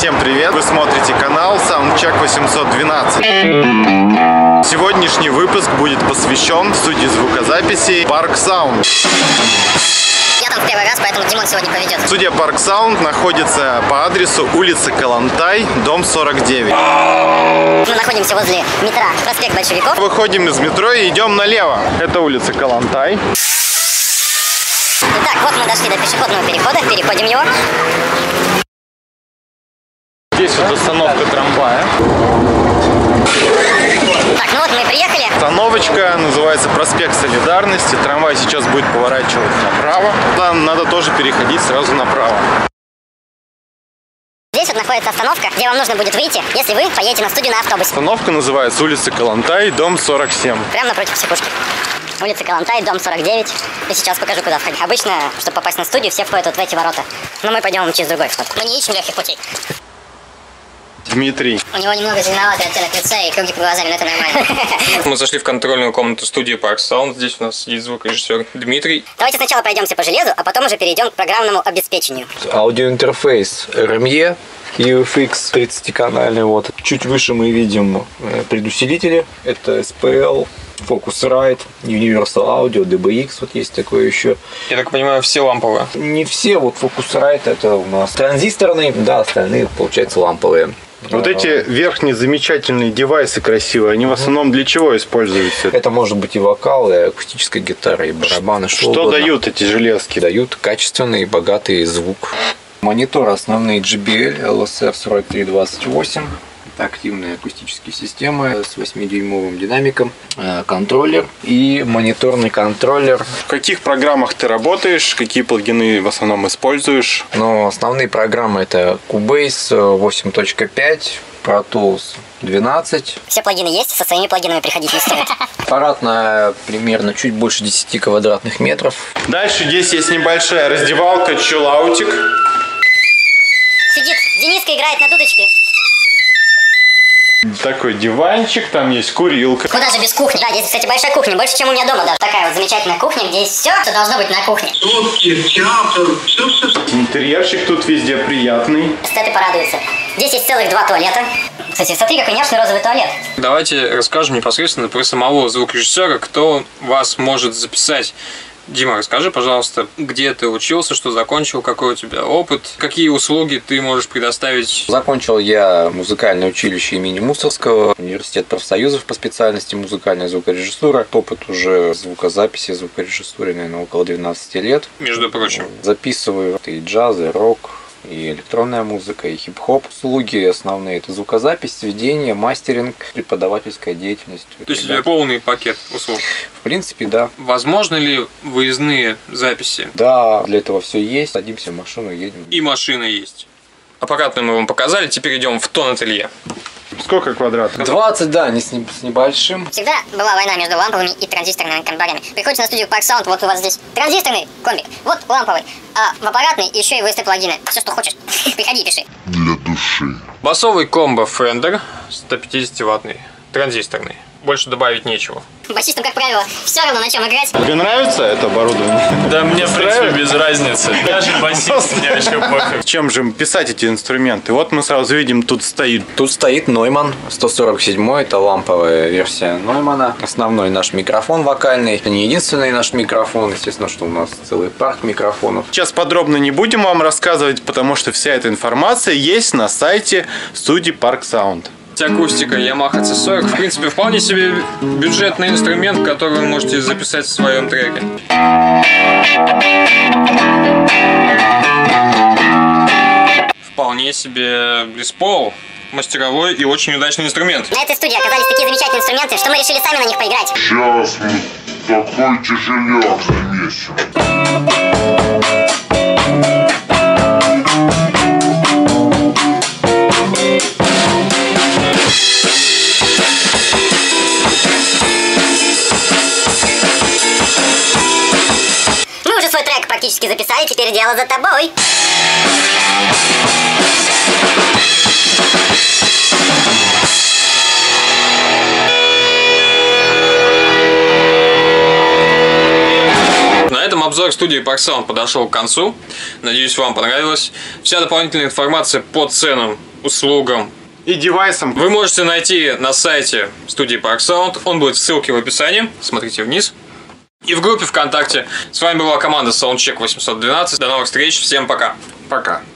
Всем привет! Вы смотрите канал Soundcheck 812. Сегодняшний выпуск будет посвящен студии звукозаписи Park Sound. Я там в первый раз, поэтому Димон сегодня поведет. Студия Park Sound находится по адресу улица Калантай, дом 49. Мы находимся возле метро проспект Большевиков. Выходим из метро и идем налево. Это улица Калантай. Итак, вот мы дошли до пешеходного перехода, переходим его. Здесь вот остановка трамвая. Так, ну вот мы приехали. Остановочка называется проспект Солидарности. Трамвай сейчас будет поворачивать направо. Там надо тоже переходить сразу направо. Здесь вот находится остановка, где вам нужно будет выйти, если вы поедете на студию на автобусе. Остановка называется улица Калантай, дом 47. Прямо напротив психушки. Улица Калантай, дом 49. И сейчас покажу, куда входить. Обычно, чтобы попасть на студию, все входят вот в эти ворота. Но мы пойдем через другой вход. Мы не ищем легких путей. Дмитрий. У него немного зеленоватый оттенок лица и круги под глазами, но это нормально. Мы зашли в контрольную комнату студии Park Sound. Здесь у нас сидит звукорежиссер Дмитрий. Давайте сначала пройдемся по железу, а потом уже перейдем к программному обеспечению. Аудиоинтерфейс RME, UFX 30-канальный. Вот. Чуть выше мы видим предусилители. Это SPL, Focusrite, Universal Audio, DBX, вот есть такое еще. Я так понимаю, все ламповые. Не все, вот Focusrite это у нас транзисторный, да, остальные, получается, ламповые. Вот эти верхние замечательные девайсы красивые, они в основном для чего используются? Это может быть и вокал, и акустическая гитара, и барабаны. Что дают эти железки? Дают качественный и богатый звук. Монитор основные JBL LSR 4328. Это активные акустические системы с 8-дюймовым динамиком, контроллер и мониторный контроллер. В каких программах ты работаешь? Какие плагины в основном используешь? Но основные программы это Cubase 8.5, Pro Tools 12. Все плагины есть, со своими плагинами приходить не стоит. Аппаратная примерно чуть больше 10 квадратных метров. Дальше здесь есть небольшая раздевалка, чиллаутик. Сидит, Дениска играет на дудочке. Такой диванчик, там есть курилка. Куда же без кухни? Да, здесь, кстати, большая кухня, больше, чем у меня дома даже. Такая вот замечательная кухня, где есть все, что должно быть на кухне. Театр, все. Интерьерчик тут везде приятный. Эстеты порадуются. Здесь есть целых 2 туалета. Кстати, смотри, какой няшный розовый туалет. Давайте расскажем непосредственно про самого звукорежиссера, кто вас может записать. Дима, расскажи, пожалуйста, где ты учился, что закончил, какой у тебя опыт, какие услуги ты можешь предоставить? Закончил я музыкальное училище имени Мусорского, университет профсоюзов по специальности музыкальная звукорежиссура. Опыт уже звукозаписи, звукорежиссуры, наверное, около 12 лет. Между прочим. Записываю и джаз, и рок, и электронная музыка, и хип-хоп. Услуги основные – это звукозапись, сведение, мастеринг, преподавательская деятельность. То есть у тебя полный пакет услуг? В принципе, да. Возможно ли выездные записи? Да, для этого все есть. Садимся в машину, едем. И машина есть. Аппаратную мы вам показали, теперь идем в тон-ателье. Сколько квадратов? 20, да, с небольшим. Всегда была война между ламповыми и транзисторными комбарями. Приходите на студию Park Sound, вот у вас здесь транзисторный комбик, вот ламповый, а в аппаратный еще и VST-плагины. Все, что хочешь. Приходи и пиши. Для души. Басовый комбо Fender, 150-ваттный, транзисторный. Больше добавить нечего. Басистам, как правило, все равно на чем играть. Тебе нравится это оборудование? Да мне, в принципе, без разницы. Даже басист, мне вообще пофиг. Чем же писать эти инструменты? Вот мы сразу видим, тут стоит. Тут стоит Neumann 147, это ламповая версия Neumann. Основной наш микрофон вокальный. Это не единственный наш микрофон, естественно, что у нас целый парк микрофонов. Сейчас подробно не будем вам рассказывать, потому что вся эта информация есть на сайте студии Park Sound. Акустика Yamaha C40, в принципе, вполне себе бюджетный инструмент, который вы можете записать в своем треке. Вполне себе Les Paul, мастеровой и очень удачный инструмент. На этой студии оказались такие замечательные инструменты, что мы решили сами на них поиграть. Сейчас мы такой тяжеляк замесим. Мы уже свой трек практически записали, теперь дело за тобой. На этом обзор студии Park Sound подошел к концу. Надеюсь, вам понравилось. Вся дополнительная информация по ценам услугам И девайсом. вы можете найти на сайте студии Park Sound. Он будет в ссылке в описании. Смотрите вниз. И в группе ВКонтакте. С вами была команда Soundcheck 812. До новых встреч. Всем пока. Пока.